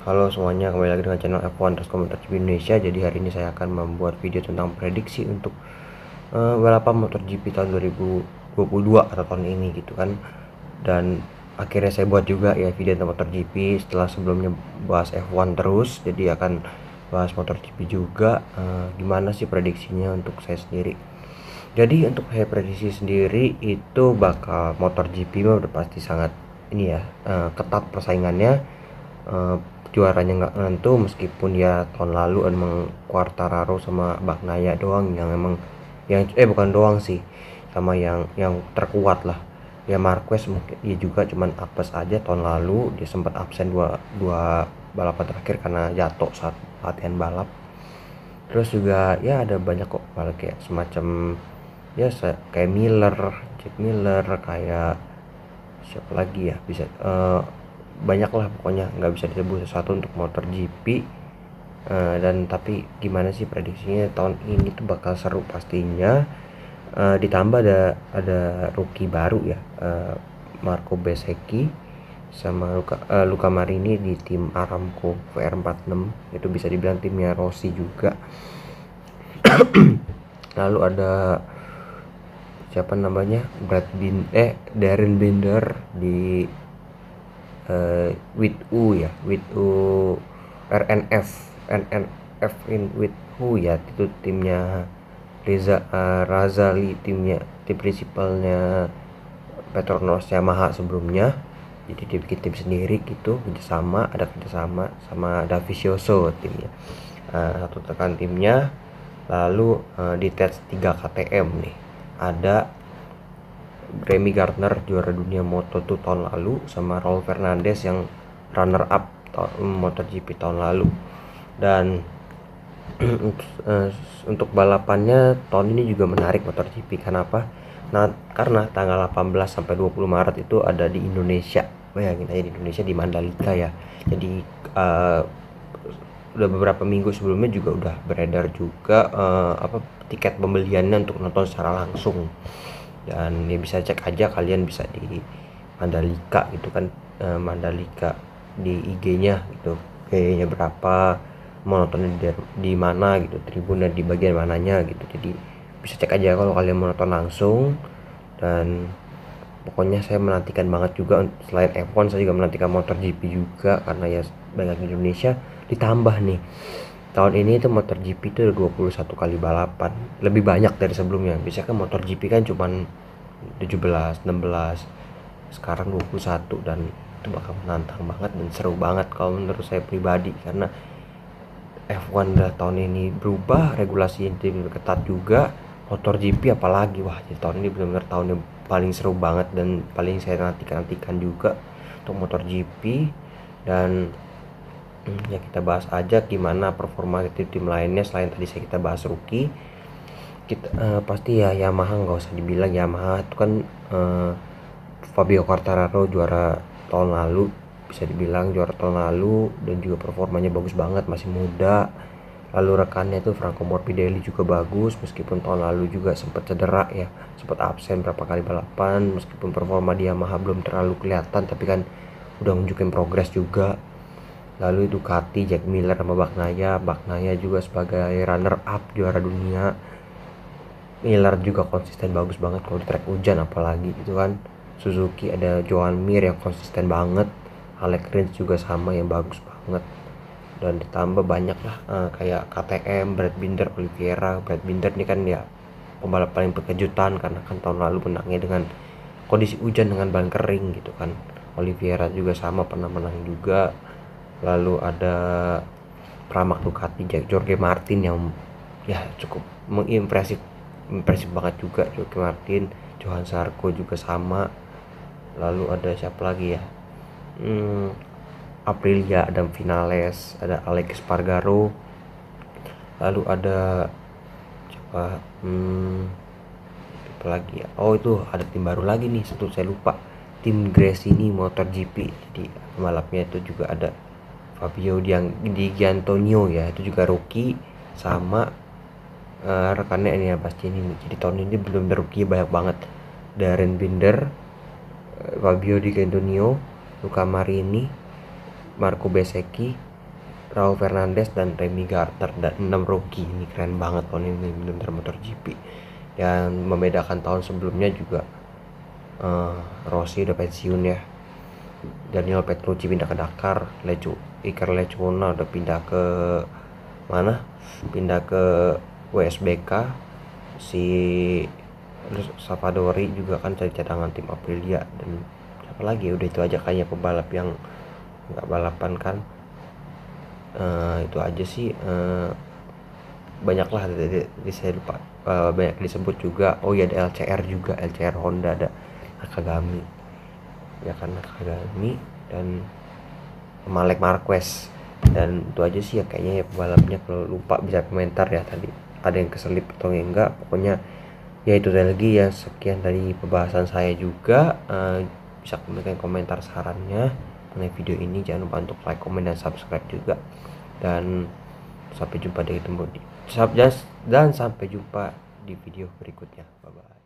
Halo semuanya, kembali lagi dengan channel F1 Terus MotoGP Indonesia. Jadi hari ini saya akan membuat video tentang prediksi untuk balapan MotoGP tahun 2022 atau tahun ini gitu kan. Dan akhirnya saya buat juga ya video tentang MotoGP setelah sebelumnya bahas F1 terus. Jadi akan bahas MotoGP juga. Gimana sih prediksinya untuk saya sendiri. Jadi untuk saya prediksi sendiri itu bakal MotoGP udah pasti sangat ini ya, ketat persaingannya. Juaranya nggak nentu, meskipun ya tahun lalu emang Quartararo sama Bagnaia doang yang emang bukan doang sih, sama yang terkuat lah. Ya Marquez mungkin dia juga cuman apes aja tahun lalu, dia sempat absen dua balapan terakhir karena jatuh saat latihan balap. Terus juga ya ada banyak kok balap kayak semacam ya kayak Jack Miller, kayak siapa lagi ya, bisa banyak lah pokoknya, nggak bisa disebut satu untuk MotoGP. Dan tapi gimana sih prediksinya tahun ini tuh bakal seru pastinya. Ditambah ada rookie baru ya, Marco Bezzecchi sama Luca Marini di tim Aramco VR46, itu bisa dibilang timnya Rossi juga. Lalu ada siapa namanya, Darren Binder di with U ya, with U RNF in with U ya, itu timnya Razali, tim prinsipalnya Petronas Yamaha sebelumnya. Jadi dia bikin tim sendiri gitu, ada kerjasama sama Dovizioso timnya, satu tekan timnya. Lalu di tes 3 KTM nih ada Remy Gardner, juara dunia Moto2 tahun lalu, sama Raul Fernandez yang runner up MotoGP tahun lalu. Dan untuk balapannya tahun ini juga menarik MotoGP. Kenapa? Nah, karena tanggal 18 sampai 20 Maret itu ada di Indonesia. Bayangin aja, di Indonesia, di Mandalika ya. Jadi udah beberapa minggu sebelumnya juga udah beredar juga tiket pembeliannya untuk nonton secara langsung. Dan ya bisa cek aja, kalian bisa di Mandalika gitu kan, Mandalika di IG-nya gitu, kayaknya berapa, mau nontonnya di mana gitu, tribunnya di bagian mananya gitu. Jadi bisa cek aja kalau kalian mau nonton langsung. Dan pokoknya saya menantikan banget juga, selain F1 saya juga menantikan MotoGP juga, karena ya banyak Indonesia. Ditambah nih tahun ini tuh MotoGP itu ada 21 kali balapan, lebih banyak dari sebelumnya. Biasanya kan MotoGP kan cuman 17, 16, sekarang 21, dan itu bakal menantang banget dan seru banget kalau menurut saya pribadi. Karena F1 udah tahun ini berubah, regulasi yang lebih ketat juga, MotoGP apalagi, wah jadi tahun ini benar-benar tahun yang paling seru banget dan paling saya nantikan juga untuk MotoGP. Dan ya kita bahas aja gimana performa tim lainnya selain tadi kita bahas rookie. Kita pasti ya Yamaha, nggak usah dibilang, Yamaha itu kan Fabio Quartararo juara tahun lalu, bisa dibilang juara tahun lalu, dan juga performanya bagus banget, masih muda. Lalu rekannya itu Franco Morbidelli juga bagus, meskipun tahun lalu juga sempat cedera ya, sempat absen berapa kali balapan. Meskipun performa di Yamaha belum terlalu kelihatan, tapi kan udah nunjukin progres juga. Lalu Ducati, Jack Miller sama Bagnaia juga sebagai runner up juara dunia. Miller juga konsisten bagus banget kalau di track hujan apalagi gitu kan. Suzuki ada Joan Mir yang konsisten banget, Alex Rins juga sama yang bagus banget. Dan ditambah banyak lah kayak KTM, Brad Binder, Oliveira. Brad Binder ini kan ya pembalap paling berkejutan, karena kan tahun lalu menangnya dengan kondisi hujan dengan ban kering gitu kan. Oliveira juga sama, pernah menang juga. Lalu ada Pramac Ducati, Jorge Martin yang ya cukup impresif banget juga. Jorge Martin, Johan Zarco juga sama. Lalu ada siapa lagi ya, Aprilia, ada Vinales, ada Alex Espargaro. Lalu ada siapa, apa lagi ya, oh itu ada tim baru lagi nih, satu saya lupa, tim Gresini MotoGP. Jadi pembalapnya itu juga ada Fabio Di Gianantonio ya, itu juga rookie, sama rekannya ini ya pasti ini. Jadi tahun ini belum rookie banyak banget, Darren Binder, Fabio Di Gianantonio, Luca Marini, Marco Bezzecchi, Raul Fernandez dan Remy Gardner dan 6 rookie. Ini keren banget loh, ini benar MotoGP. Dan membedakan tahun sebelumnya juga Rossi udah pensiun ya, Daniel Petrucci pindah ke Dakar, Iker Lecuona udah pindah ke mana, pindah ke WSBK, si Savadori juga kan dari cadangan tim Aprilia, dan apa lagi, udah itu aja kayaknya pembalap yang nggak balapan kan. Itu aja sih, banyak lah saya lupa, banyak disebut juga. Oh ya, ada LCR Honda, ada Nakagami ya kan, Nakagami dan Marc Marquez. Dan itu aja sih ya kayaknya ya pembalapnya. Kalau lupa bisa komentar ya, tadi ada yang keselip atau enggak, pokoknya ya itu lagi ya. Sekian dari pembahasan saya juga. Bisa memberikan komentar sarannya mengenai video ini, jangan lupa untuk like, komen, dan subscribe juga. Dan sampai jumpa di video berikutnya. Bye bye.